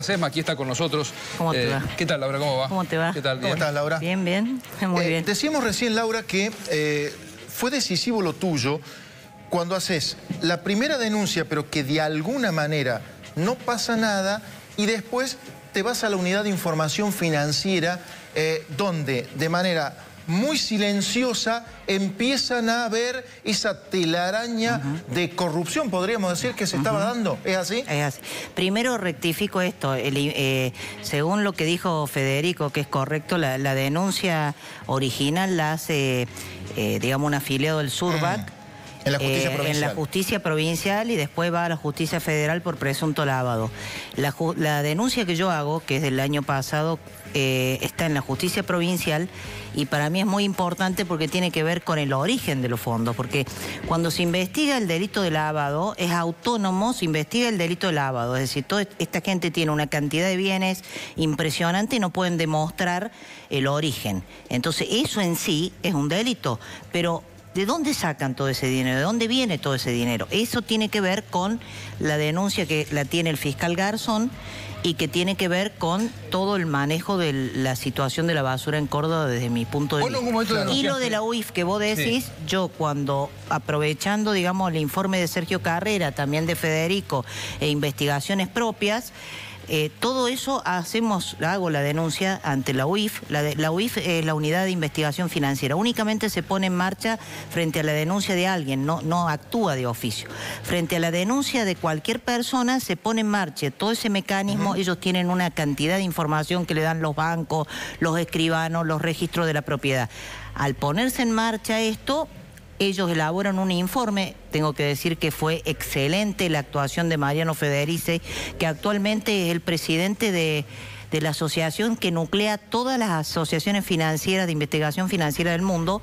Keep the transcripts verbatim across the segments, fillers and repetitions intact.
Sesma, aquí está con nosotros. ¿Cómo te eh, va? ¿Qué tal, Laura? ¿Cómo va? ¿Cómo te va? ¿Qué tal? ¿Cómo estás, Laura? Bien, bien, muy Eh, bien. Decíamos recién, Laura, que eh, fue decisivo lo tuyo cuando haces la primera denuncia, pero que de alguna manera no pasa nada, y después te vas a la unidad de información financiera, eh, donde de manera muy silenciosa empiezan a ver esa telaraña uh-huh. de corrupción, podríamos decir, que se uh-huh. estaba dando. ¿Es así? Es así. Primero rectifico esto. El, eh, según lo que dijo Federico, que es correcto, la, la denuncia original la hace, eh, digamos, un afiliado del Surbac. Mm. En la justicia eh, provincial. En la justicia provincial, y después va a la justicia federal por presunto lavado. La, la denuncia que yo hago, que es del año pasado, eh, está en la justicia provincial, y para mí es muy importante porque tiene que ver con el origen de los fondos, porque cuando se investiga el delito de lavado, es autónomo, se investiga el delito de lavado, es decir, toda esta gente tiene una cantidad de bienes impresionante y no pueden demostrar el origen. Entonces eso en sí es un delito, pero ¿de dónde sacan todo ese dinero? ¿De dónde viene todo ese dinero? Eso tiene que ver con la denuncia que la tiene el fiscal Garzón y que tiene que ver con todo el manejo de la situación de la basura en Córdoba desde mi punto de bueno, vista. Y lo de la U I F que vos decís, sí. Yo cuando, aprovechando, digamos, el informe de Sergio Carrera, también de Federico, e investigaciones propias, Eh, todo eso hacemos, hago la denuncia ante la U I F. La, de, la U I F es la Unidad de Investigación Financiera. Únicamente se pone en marcha frente a la denuncia de alguien, no, no actúa de oficio. Frente a la denuncia de cualquier persona se pone en marcha todo ese mecanismo. Uh-huh. Ellos tienen una cantidad de información que le dan los bancos, los escribanos, los registros de la propiedad. Al ponerse en marcha esto, ellos elaboran un informe. Tengo que decir que fue excelente la actuación de Mariano Federici, que actualmente es el presidente de, de la asociación que nuclea todas las asociaciones financieras de investigación financiera del mundo.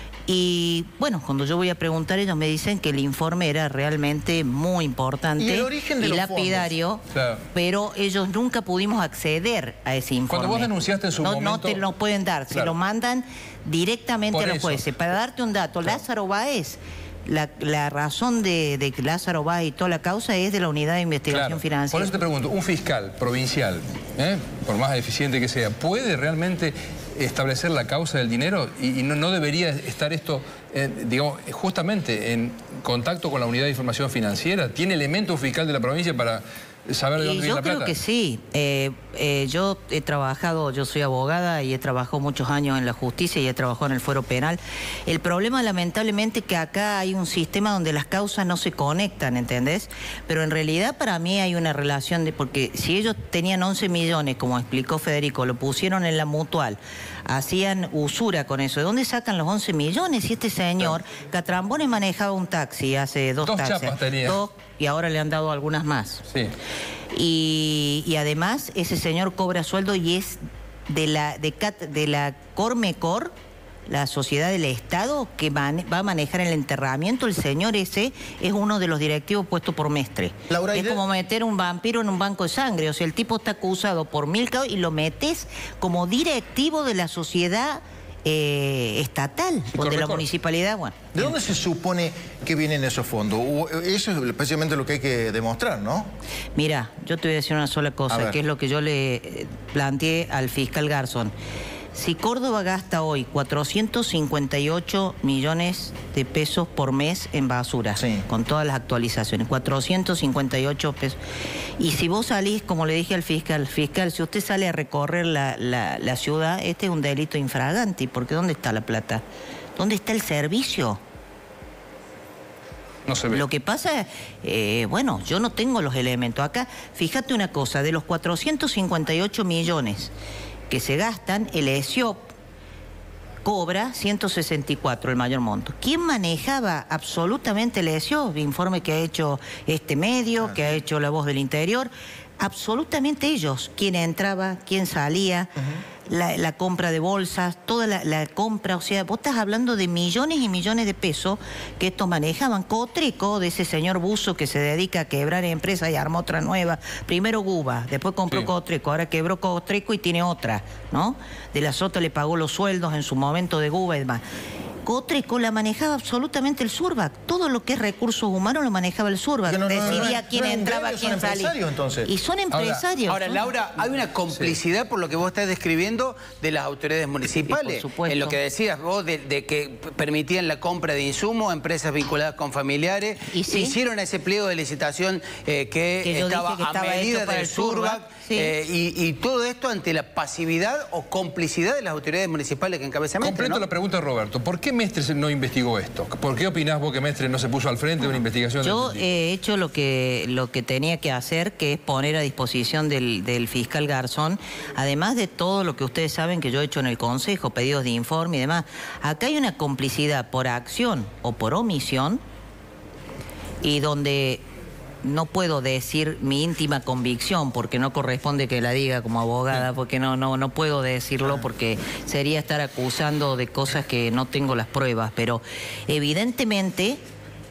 Y bueno, cuando yo voy a preguntar, ellos me dicen que el informe era realmente muy importante y, el origen de y los lapidario, claro. Pero ellos nunca pudimos acceder a ese informe. Cuando vos denunciaste en su no, momento... No te lo pueden dar, claro. Se lo mandan directamente Por a los eso. jueces. Para darte un dato, claro. Lázaro Báez, la, la razón de, de que Lázaro Báez y toda la causa es de la Unidad de Investigación claro. Financiera. Por eso te pregunto, un fiscal provincial, ¿eh? por más eficiente que sea, ¿puede realmente establecer la causa del dinero? Y, y no, no debería estar esto, eh, digamos, justamente en contacto con la Unidad de Información Financiera. ¿Tiene elemento un fiscal de la provincia para saber de dónde viene la plata? Yo creo que sí. Eh, eh, yo he trabajado, yo soy abogada y he trabajado muchos años en la justicia y he trabajado en el fuero penal. El problema, lamentablemente, es que acá hay un sistema donde las causas no se conectan, ¿entendés? Pero en realidad para mí hay una relación de... Porque si ellos tenían once millones, como explicó Federico, lo pusieron en la mutual, hacían usura con eso. ¿De dónde sacan los once millones? Si este señor, claro. Catrambone, manejaba un taxi hace dos, dos taxis. chapas tenía. Dos, y ahora le han dado algunas más. Sí. Y, y además ese señor cobra sueldo y es de la, de, de la Cormecor, la sociedad del Estado que man, va a manejar el enterramiento. El señor ese es uno de los directivos puestos por Mestre. Laura, es como meter un vampiro en un banco de sangre. O sea, el tipo está acusado por mil casos y lo metes como directivo de la sociedad Eh, estatal o de la municipalidad. Bueno, ¿de dónde se supone que vienen esos fondos? Eso es especialmente lo que hay que demostrar, ¿no? Mira, yo te voy a decir una sola cosa, que es lo que yo le planteé al fiscal Garzón. Si Córdoba gasta hoy cuatrocientos cincuenta y ocho millones de pesos por mes en basura, sí, con todas las actualizaciones, cuatrocientos cincuenta y ocho pesos. Y si vos salís, como le dije al fiscal, fiscal, si usted sale a recorrer la, la, la ciudad, este es un delito infraganti, porque ¿dónde está la plata? ¿Dónde está el servicio? No se ve. Lo que pasa, eh, bueno, yo no tengo los elementos. Acá, fíjate una cosa, de los cuatrocientos cincuenta y ocho millones que se gastan, el E S I O P cobra ciento sesenta y cuatro, el mayor monto. ¿Quién manejaba absolutamente el E S I O P? Informe que ha hecho este medio, ah, que ha hecho La Voz del Interior. Absolutamente ellos. ¿Quién entraba? ¿Quién salía? Uh-huh. la, la compra de bolsas, toda la, la compra. O sea, vos estás hablando de millones y millones de pesos que estos manejaban. Cotreco, de ese señor Buzo que se dedica a quebrar empresas y armó otra nueva. Primero Guba, después compró sí. Cotreco, ahora quebró Cotreco y tiene otra, ¿no? De la Sota le pagó los sueldos en su momento de Guba y demás. Cotreco la manejaba absolutamente el Surbac. Todo lo que es recursos humanos lo manejaba el Surbac. No, no, Decidía no, no, quién no, entraba, son quién salía. Entonces. Y son empresarios. Ahora, ahora, Laura, hay una complicidad, sí, por lo que vos estás describiendo, de las autoridades municipales. Sí, por supuesto. En lo que decías vos, de, de que permitían la compra de insumos a empresas vinculadas con familiares. ¿Y sí? Hicieron ese pliego de licitación eh, que, que estaba que a estaba medida para del el Surbac. Surbac. Sí. Eh, y, y todo esto ante la pasividad o complicidad de las autoridades municipales que encabeza Mestre, Completo, ¿no? La pregunta, Roberto. ¿Por qué Mestre no investigó esto? ¿Por qué opinás vos que Mestre no se puso al frente de una investigación? Yo de este tipo? he hecho lo que, lo que tenía que hacer, que es poner a disposición del, del fiscal Garzón, además de todo lo que ustedes saben que yo he hecho en el Consejo, pedidos de informe y demás. Acá hay una complicidad por acción o por omisión, y donde no puedo decir mi íntima convicción, porque no corresponde que la diga como abogada, porque no, no, no puedo decirlo, porque sería estar acusando de cosas que no tengo las pruebas, pero evidentemente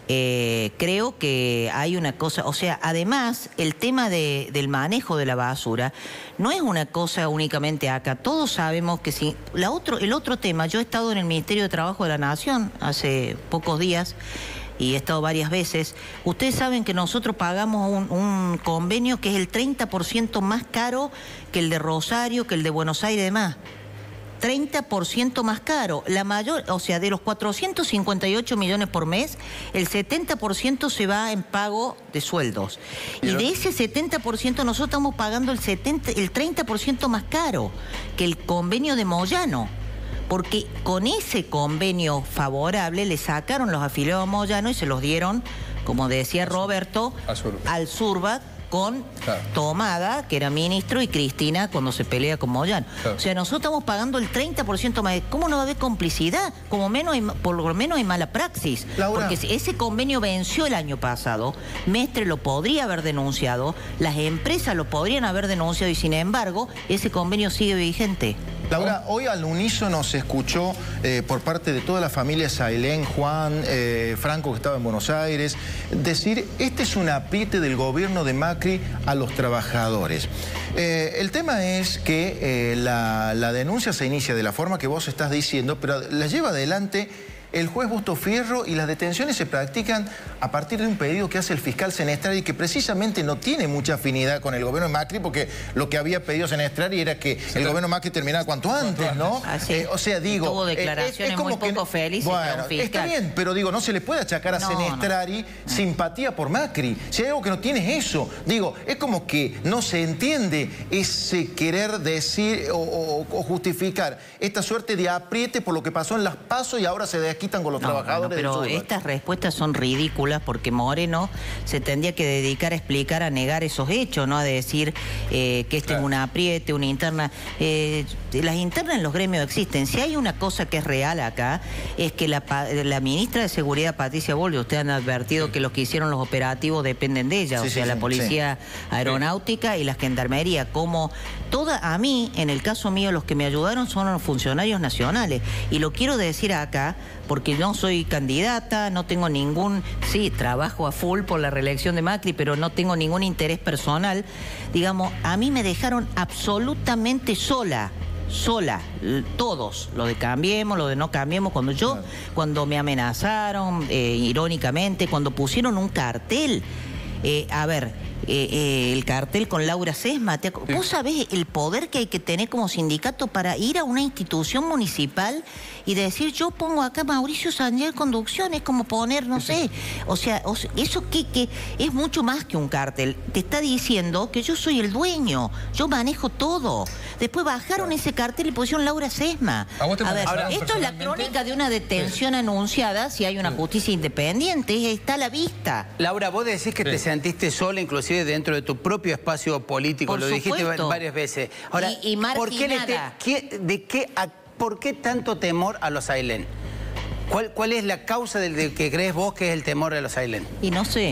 eh, creo que hay una cosa, o sea, además el tema de, del manejo de la basura no es una cosa únicamente acá, todos sabemos que si, la otro, el otro tema, yo he estado en el Ministerio de Trabajo de la Nación hace pocos días, y he estado varias veces. Ustedes saben que nosotros pagamos un, un convenio que es el treinta por ciento más caro que el de Rosario, que el de Buenos Aires y demás. treinta por ciento más caro. La mayor, o sea, de los cuatrocientos cincuenta y ocho millones por mes, el setenta por ciento se va en pago de sueldos. Y de ese setenta por ciento nosotros estamos pagando el, setenta, el treinta por ciento más caro que el convenio de Moyano. Porque con ese convenio favorable le sacaron los afiliados a Moyano y se los dieron, como decía Roberto, al Surbac con claro. Tomada, que era ministro, y Cristina cuando se pelea con Moyano. Claro. O sea, nosotros estamos pagando el treinta por ciento más. ¿Cómo no va a haber complicidad? Como menos hay, por lo menos hay mala praxis. Laura. Porque ese convenio venció el año pasado, Mestre lo podría haber denunciado, las empresas lo podrían haber denunciado y sin embargo ese convenio sigue vigente. Laura, hoy al unísono se escuchó eh, por parte de toda la familia Sailén, Juan, eh, Franco, que estaba en Buenos Aires, decir, este es un apriete del gobierno de Macri a los trabajadores. Eh, el tema es que eh, la, la denuncia se inicia de la forma que vos estás diciendo, pero la lleva adelante el juez Busto Fierro y las detenciones se practican a partir de un pedido que hace el fiscal Senestrari, que precisamente no tiene mucha afinidad con el gobierno de Macri, porque lo que había pedido Senestrari era que sí, el claro. gobierno Macri terminara cuanto antes, ¿no? Así, eh, o sea, digo... Tuvo declaraciones eh, es, es como muy poco que, felices bueno, fiscal. Está bien, pero digo, no se le puede achacar a no, Senestrari no. simpatía por Macri. Si hay algo que no tiene es eso. Digo, es como que no se entiende ese querer decir o, o, o justificar esta suerte de apriete por lo que pasó en las PASO y ahora se desquitan con los no, trabajadores. No, pero estas respuestas son ridículas porque Moreno se tendría que dedicar a explicar, a negar esos hechos, no a decir eh, que este claro. es un apriete, una interna. Eh, las internas en los gremios existen. Si hay una cosa que es real acá, es que la, la ministra de Seguridad, Patricia Bullrich, ustedes han advertido sí. que los que hicieron los operativos dependen de ella, sí, o sea, sí, la sí, Policía sí. Aeronáutica sí. y la Gendarmería. Como toda, a mí, en el caso mío, los que me ayudaron son los funcionarios nacionales. Y lo quiero decir acá porque no soy candidata, no tengo ningún... Sí, trabajo a full por la reelección de Macri, pero no tengo ningún interés personal. Digamos, a mí me dejaron absolutamente sola. Sola, todos, lo de Cambiemos, lo de no Cambiemos, cuando yo, claro. cuando me amenazaron, eh, irónicamente, cuando pusieron un cartel, eh, a ver, eh, eh, el cartel con Laura Sesma, ¿te, sí. ¿vos sabés el poder que hay que tener como sindicato para ir a una institución municipal y decir, yo pongo acá Mauricio Sanger Conducción? Es como poner, no sí, sé, sí. o sea, o sea eso que, que es mucho más que un cartel, te está diciendo que yo soy el dueño, yo manejo todo. Después bajaron ese cartel y pusieron Laura Sesma. A, a ver, esto es la crónica de una detención sí. anunciada, si hay una justicia independiente, está a la vista. Laura, vos decís que sí. te sentiste sola, inclusive dentro de tu propio espacio político, Por lo supuesto. dijiste varias veces. Ahora, y, y ¿por qué, le te, qué, de qué, a, ¿por qué tanto temor a los Ailén? ¿Cuál, ¿Cuál es la causa del de que crees vos que es el temor a los Ailén? Y no sé.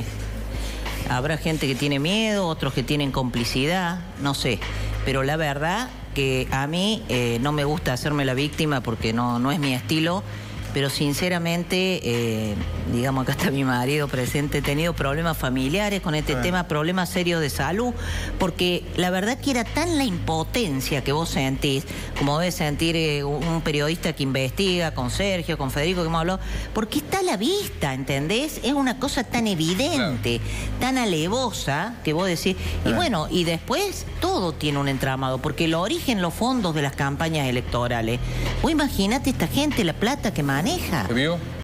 Habrá gente que tiene miedo, otros que tienen complicidad, no sé. Pero la verdad que a mí eh, no me gusta hacerme la víctima porque no, no es mi estilo. pero sinceramente, eh, digamos, acá está mi marido presente, he tenido problemas familiares con este tema, problemas serios de salud, porque la verdad que era tan la impotencia que vos sentís, como debe sentir eh, un periodista que investiga con Sergio, con Federico, que hemos hablado, porque está a la vista, ¿entendés? Es una cosa tan evidente, claro, tan alevosa, que vos decís, y bueno, y después todo tiene un entramado, porque el origen, los fondos de las campañas electorales, vos imagínate esta gente, la plata que maneja. ¿Te vio?